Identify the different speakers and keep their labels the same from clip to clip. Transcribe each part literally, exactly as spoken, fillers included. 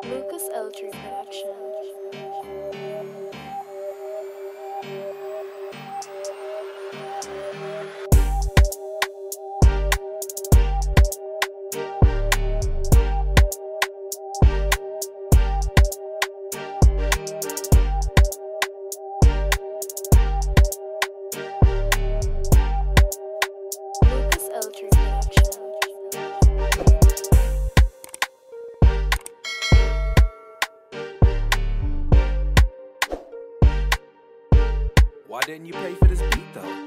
Speaker 1: Lucas Eltry Production. Lucas Eltry Production.
Speaker 2: Why didn't you pay for this beat though?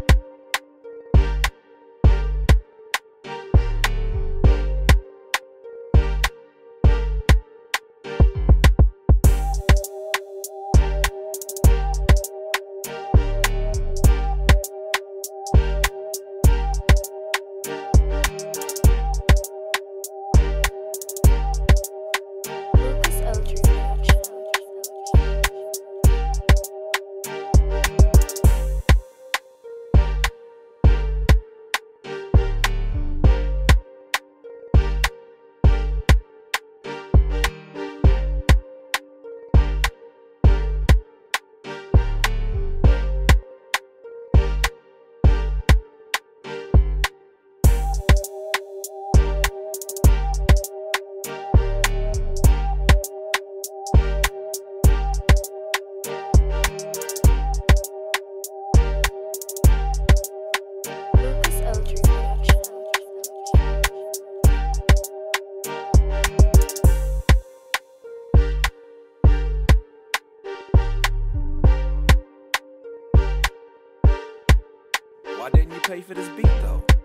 Speaker 1: Lucas Eltry Production. Lucas Eltry Production.
Speaker 2: Why didn't you pay for this beat though?